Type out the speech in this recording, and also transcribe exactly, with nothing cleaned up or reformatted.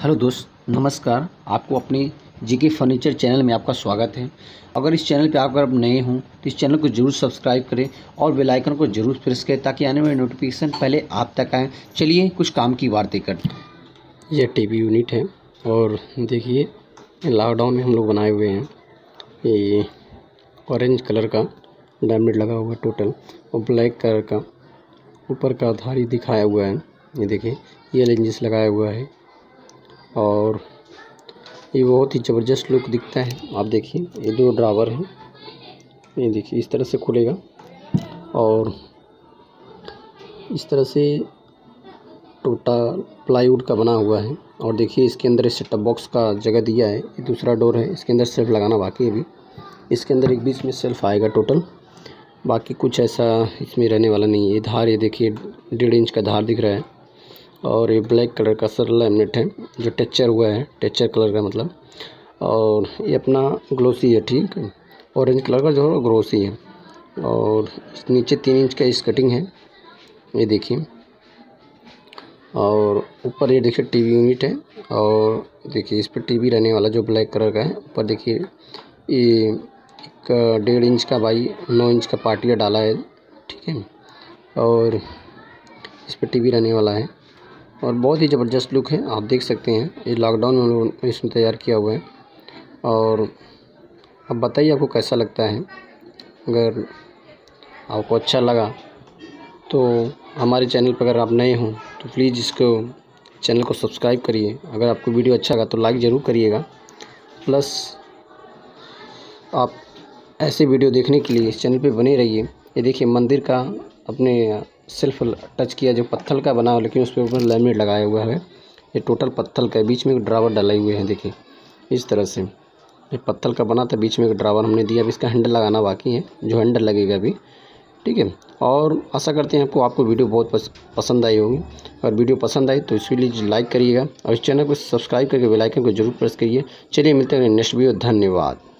Hello दोस्त, नमस्कार। आपको अपनी जीके फर्नीचर चैनल में आपका स्वागत है। अगर इस चैनल पे आप अगर नए हों तो इस चैनल को जरूर सब्सक्राइब करें और बेल आइकन को जरूर प्रेस करें ताकि आने वाले नोटिफिकेशन पहले आप तक आएँ। चलिए कुछ काम की बातें करते हैं। यह टीवी यूनिट है और देखिए लॉकडाउन में हम लोग बनाए हुए हैं। ये ऑरेंज कलर का डायमंड लगा हुआ है टोटल, और ब्लैक कलर का ऊपर का धारी दिखाया हुआ है। ये देखिए ये लेंजेस लगाया हुआ है और ये बहुत ही ज़बरदस्त लुक दिखता है। आप देखिए ये दो ड्रावर हैं, ये देखिए इस तरह से खुलेगा और इस तरह से टोटल प्लाईवुड का बना हुआ है। और देखिए इसके अंदर सेटअप बॉक्स का जगह दिया है। ये दूसरा डोर है, इसके अंदर सेल्फ लगाना बाकी है अभी। इसके अंदर एक बीच में सेल्फ आएगा टोटल, बाकी कुछ ऐसा इसमें रहने वाला नहीं है। ये धार, ये देखिए डेढ़ इंच का धार दिख रहा है और ये ब्लैक कलर का सर लैमिनेट है जो टेक्चर हुआ है, टेक्चर कलर का मतलब। और ये अपना ग्लोसी है, ठीक है, ऑरेंज कलर का जो ग्लोसी है। और नीचे तीन इंच का इस कटिंग है, ये देखिए। और ऊपर ये देखिए टीवी यूनिट है और देखिए इस पर टीवी रहने वाला जो ब्लैक कलर का है। ऊपर देखिए ये एक डेढ़ इंच का बाई नौ इंच का पार्टिया डाला है, ठीक है। और इस पर टीवी रहने वाला है और बहुत ही ज़बरदस्त लुक है, आप देख सकते हैं। ये लॉकडाउन में हम लोगों इसमें तैयार किया हुआ है। और अब बताइए आपको कैसा लगता है। अगर आपको अच्छा लगा तो हमारे चैनल पर अगर आप नए हों तो प्लीज़ इसको चैनल को सब्सक्राइब करिए। अगर आपको वीडियो अच्छा लगा तो लाइक ज़रूर करिएगा। प्लस आप ऐसे वीडियो देखने के लिए इस चैनल पे बने रहिए। ये देखिए मंदिर का अपने सेल्फ टच किया जो पत्थर का बना हो, लेकिन उस पर ऊपर लैमिनेट लगाया हुआ है। ये टोटल पत्थर का है, बीच में एक ड्रावर डाले हुए हैं। देखिए इस तरह से ये पत्थर का बना था, बीच में एक ड्रावर हमने दिया। अभी इसका हैंडल लगाना बाकी है, जो हैंडल लगेगा अभी, ठीक है। और आशा करते हैं आपको आपको वीडियो बहुत पस, पसंद आई होगी। अगर वीडियो पसंद आई तो इसलिए लाइक करिएगा और इस चैनल को सब्सक्राइब करके बेल आइकन को जरूर प्रेस करिए। चलिए मिलते हैं नेक्स्ट वीडियो। धन्यवाद।